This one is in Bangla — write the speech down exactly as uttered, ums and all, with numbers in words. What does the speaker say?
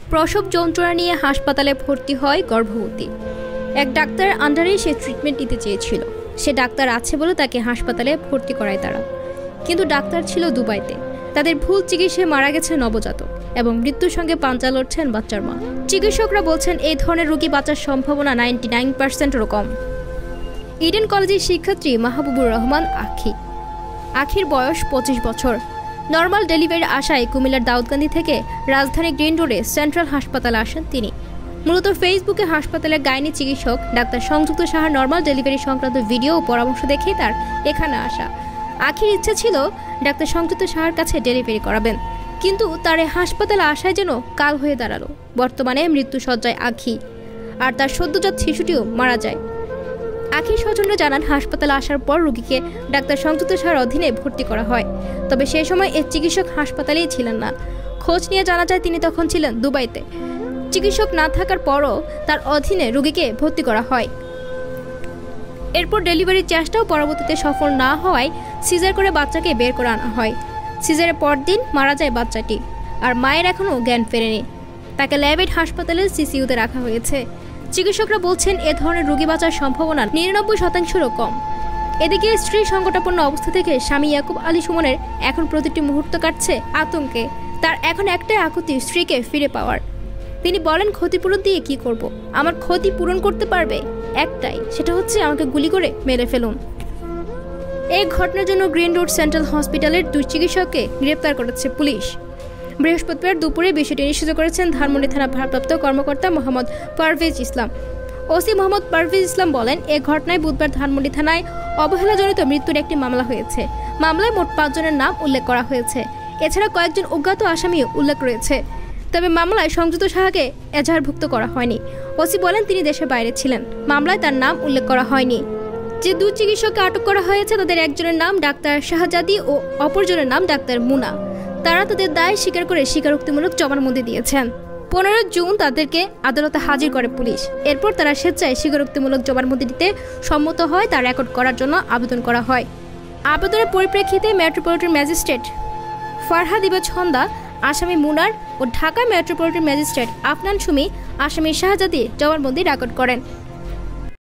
প্রসব যন্ত্রণা নিয়ে হাসপাতালে ভর্তি হয় গর্ভবতী। এক ডাক্তার আন্ডারেই সে ট্রিটমেন্ট নিতে চেয়েছিল। সে ডাক্তার আছে বলে তাকে হাসপাতালে ভর্তি করায় তারা, কিন্তু ডাক্তার ছিল দুবাইতে। তাদের ভুল চিকিৎসায় মারা গেছে নবজাতক এবং মৃত্যুর সঙ্গে পাঞ্জা লড়ছেন বাচ্চার মা। চিকিৎসকরা বলছেন এই ধরনের রোগী বাঁচার সম্ভাবনা নাইনটি নাইন পার্সেন্টেরও কম। ইডেন কলেজের শিক্ষার্থী মাহবুবুর রহমান আখি। আখির বয়স পঁচিশ বছর। নর্মাল ডেলিভারির আশায় কুমিল্লার দাউদকান্দি থেকে রাজধানী গ্রিন রোডে সেন্ট্রাল হাসপাতালে আসেন তিনি। মূলত ফেসবুকে হাসপাতালের গাইনি চিকিৎসক ডাক্তার সংযুক্ত সাহার নর্মাল ডেলিভারি সংক্রান্ত ভিডিও ও পরামর্শ দেখে তার এখানে আসা। আখির ইচ্ছে ছিল ডাক্তার সংযুক্ত সাহার কাছে ডেলিভারি করাবেন, কিন্তু তার এই হাসপাতালে আসায় যেন কাল হয়ে দাঁড়ালো। বর্তমানে মৃত্যুসজ্জায় আখি, আর তার সদ্যজাত শিশুটিও মারা যায়। আখির স্বজনরা জানান, হাসপাতালে আসার পর রোগীকে ডাক্তার সংযুক্ত সাহার অধীনে ভর্তি করা হয়। তবে সেই সময় এর চিকিৎসক হাসপাতালেই ছিলেন না। খোঁজ নিয়ে জানা যায় তিনি তখন ছিলেন দুবাইতে। চিকিৎসক না থাকার পরও তার অধীনে রোগীকে ভর্তি করা হয়। এরপর ডেলিভারির চেষ্টাও পরবর্তীতে সফল না হওয়ায় সিজার করে বাচ্চাকে বের করে আনা হয়। সিজারের পরদিন মারা যায় বাচ্চাটি, আর মায়ের এখনও জ্ঞান ফেরেনি। তাকে ল্যাবেড হাসপাতালের সিসিইউতে রাখা হয়েছে। চিকিৎসকরা বলছেন এ ধরনের রোগী বাঁচার সম্ভাবনা নিরানব্বই শতাংশেরও কম। এদিকে স্ত্রী সংকটাপন্ন অবস্থা থেকে স্বামী ইয়াকুব আলী সুমনের এখন প্রতিটি মুহূর্ত কাটছে আতঙ্কে। তার এখন একটাই আকুতি স্ত্রীকে ফিরে পাওয়ার। তিনি বলেন, ক্ষতিপূরণ দিয়ে কি করব? আমার ক্ষতি পূরণ করতে পারবে একটাই, সেটা হচ্ছে আমাকে গুলি করে মেরে ফেলুন। এই ঘটনার জন্য গ্রিন রোড সেন্ট্রাল হসপিটালের দুই চিকিৎসককে গ্রেপ্তার করেছে পুলিশ। বৃহস্পতিবার দুপুরে বিষয়টি নিশ্চিত করেছেন ধানমন্ডি থানা ভারপ্রাপ্ত কর্মকর্তা মোহাম্মদ পারভেজ ইসলাম। ওসি মোহাম্মদ পারভেজ ইসলাম বলেন, এ ঘটনায় বুধবার ধানমন্ডি থানায় অবহেলাজনিত মৃত্যুর একটি মামলা হয়েছে। মামলায় মোট পাঁচজনের নাম উল্লেখ করা হয়েছে। এছাড়া কয়েকজন অজ্ঞাত আসামিও উল্লেখ রয়েছে। তবে মামলায় সংযুক্ত সাহাকে এজাহারভুক্ত করা হয়নি। ওসি বলেন, তিনি দেশের বাইরে ছিলেন। মামলায় তার নাম উল্লেখ করা হয়নি। যে দুই চিকিৎসককে আটক করা হয়েছে তাদের একজনের নাম ডাক্তার শাহজাদি ও অপরজনের নাম ডাক্তার মুনা। তারা তাদের দায় স্বীকার করে স্বীকারোক্তিমূলক জবানবন্দি দিয়েছেন। পনেরো জুন তাদেরকে আদালতে হাজির করে পুলিশ। এরপর তারা স্বেচ্ছায় স্বীকারোক্তিমূলক জবানবন্দি দিতে সম্মত হয়। তা রেকর্ড করার জন্য আবেদন করা হয়। আবেদনের পরিপ্রেক্ষিতে মেট্রোপলিটন ম্যাজিস্ট্রেট ফারহাদ ইবা ছন্দা আসামি মুনার ও ঢাকা মেট্রোপলিটন ম্যাজিস্ট্রেট আফনান সুমি আসামি শাহজাদি জবানবন্দি রেকর্ড করেন।